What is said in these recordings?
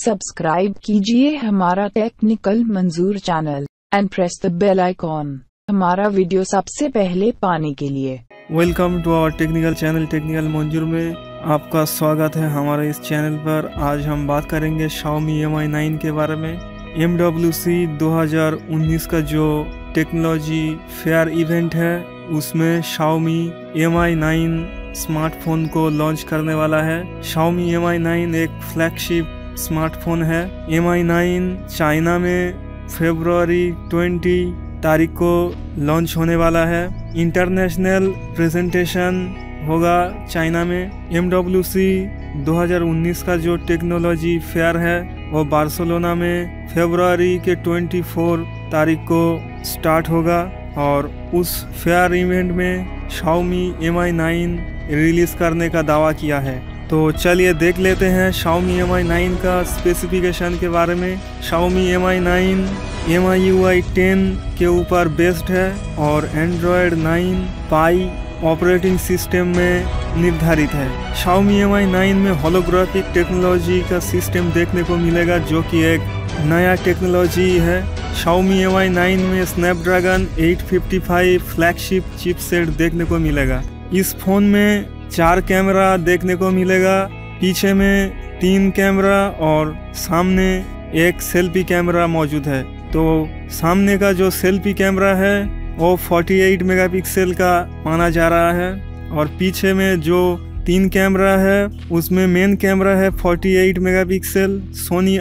Subscribe कीजिए हमारा technical Manjoor channel and press the bell icon हमारा वीडियो सबसे पहले पाने के लिए। Welcome to our technical channel technical Manjoor में आपका स्वागत है हमारे इस चैनल पर। आज हम बात करेंगे Xiaomi Mi 9 के बारे में। MWC 2019 का जो टेक्नोलॉजी फेयर इवेंट है उसमें Xiaomi Mi 9 स्मार्टफोन को लॉन्च करने वाला है। Xiaomi Mi 9 एक फ्लैगशिप स्मार्टफोन है। Mi 9 चाइना में फरवरी 20 तारीख को लॉन्च होने वाला है। इंटरनेशनल प्रेजेंटेशन होगा चाइना में। MWC 2019 का जो टेक्नोलॉजी फेयर है वो बार्सिलोना में फरवरी के 24 तारीख को स्टार्ट होगा और उस फेयर इवेंट में Xiaomi Mi 9 रिलीज करने का दावा किया है। तो चलिए देख लेते हैं Xiaomi Mi 9 का स्पेसिफिकेशन के बारे में। Xiaomi Mi 9 MIUI 10 के ऊपर बेस्ड है और Android 9 Pie ऑपरेटिंग सिस्टम में निर्धारित है। Xiaomi Mi 9 में होलोग्राफिक टेक्नोलॉजी का सिस्टम देखने को मिलेगा जो कि एक नया टेक्नोलॉजी है। Xiaomi Mi 9 में स्नैपड्रैगन 855 फ्लैगशिप चिपसेट देखने को मिलेगा। इस फोन में 4 कैमरा देखने को मिलेगा, पीछे में 3 कैमरा और सामने एक सेल्फी कैमरा मौजूद है। तो सामने का जो सेल्फी कैमरा है वो 48 मेगापिक्सल का माना जा रहा है और पीछे में जो 3 कैमरा है उसमें मेन कैमरा है 48 मेगापिक्सल सोनी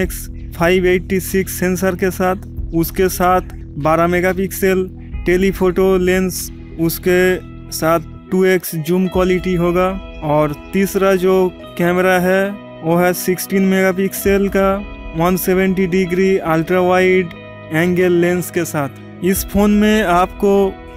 IMX586 सेंसर के साथ। उसके साथ 12 मेगापिक्सल टेलीफोटो लेंस, उसके साथ 2x जूम क्वालिटी होगा और तीसरा जो कैमरा है वो है 16 मेगापिक्सल का 170 degree ultra wide angle lens के साथ। इस फोन में आपको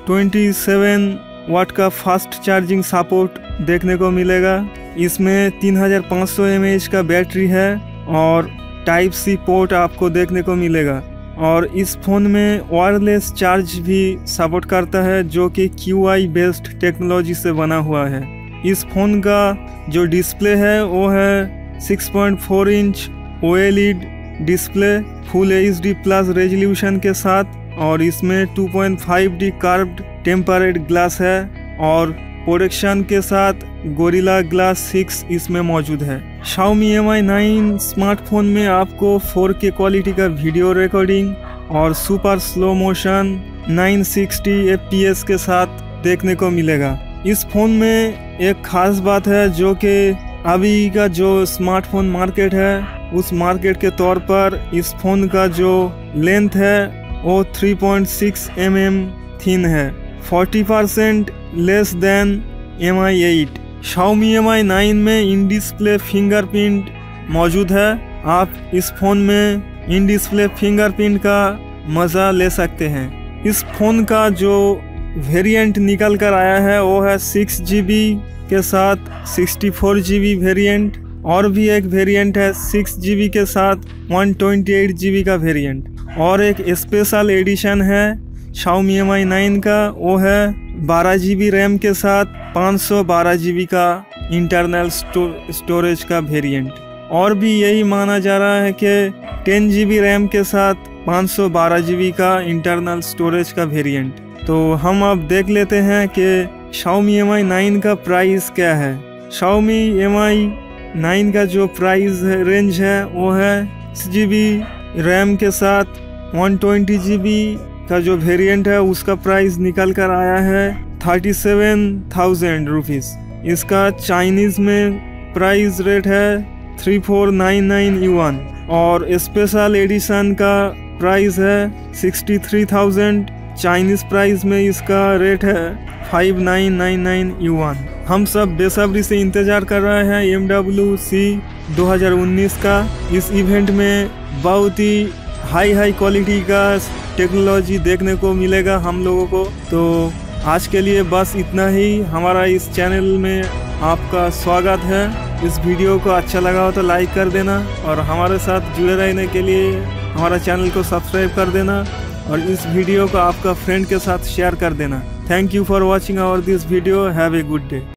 27 वाट का फास्ट चार्जिंग सपोर्ट देखने को मिलेगा। इसमें 3500 mAh का बैटरी है और टाइप सी पोर्ट आपको देखने को मिलेगा और इस फोन में वायरलेस चार्ज भी सपोर्ट करता है जो कि QI बेस्ड टेक्नोलॉजी से बना हुआ है। इस फोन का जो डिस्प्ले है वो है 6.4 inch OLED display full HD plus resolution के साथ और इसमें 2.5D कर्व्ड टेम्परेट ग्लास है और प्रोटेक्शन के साथ गोरिल्ला ग्लास 6 इसमें मौजूद है। Xiaomi Mi 9 स्मार्टफोन में आपको 4K क्वालिटी का वीडियो रिकॉर्डिंग और सुपर स्लो मोशन 960 FPS के साथ देखने को मिलेगा। इस फोन में एक खास बात है जो कि अभी का जो स्मार्टफोन मार्केट है उस मार्केट के तौर पर इस फोन का जो लेंथ है वो 3.6 mm थिन है, 40% less than Mi 8। Xiaomi Mi 9 में इन डिस्प्ले फिंगरप्रिंट मौजूद है। आप इस फ़ोन में इन डिस्प्ले फिंगरप्रिंट का मज़ा ले सकते हैं। इस फ़ोन का जो वेरिएंट निकल कर आया है वो है 6GB के साथ 64GB वेरिएंट और भी एक वेरिएंट है 6GB के साथ 128GB का वेरिएंट और एक स्पेशल एडिशन है Xiaomi Mi 9 का, वो है 12GB रैम के साथ 512GB का इंटरनल स्टोरेज का वेरिएंट और भी यही माना जा रहा है कि 10GB रैम के साथ 512GB का इंटरनल स्टोरेज का वेरिएंट। तो हम अब देख लेते हैं कि Xiaomi Mi 9 का प्राइस क्या है। Xiaomi Mi 9 का जो प्राइस रेंज है वो है 6GB रैम के साथ 120GB का जो वेरिएंट है उसका प्राइस निकल कर आया है 37,000 रुपीज़। इसका चाइनीज़ में प्राइस रेट है 3499 युआन और स्पेशल एडिशन का प्राइस है 63,000। चाइनीज़ प्राइस में इसका रेट है 5999 युआन। हम सब बेसब्री से इंतज़ार कर रहे हैं MWC 2019 का। इस इवेंट में बहुत ही हाई क्वालिटी का टेक्नोलॉजी देखने को मिलेगा हम लोगों को। तो आज के लिए बस इतना ही। हमारा इस चैनल में आपका स्वागत है। इस वीडियो को अच्छा लगा हो तो लाइक कर देना और हमारे साथ जुड़े रहने के लिए हमारा चैनल को सब्सक्राइब कर देना और इस वीडियो को आपका फ्रेंड के साथ शेयर कर देना। Thank you for watching our this video. Have a good day.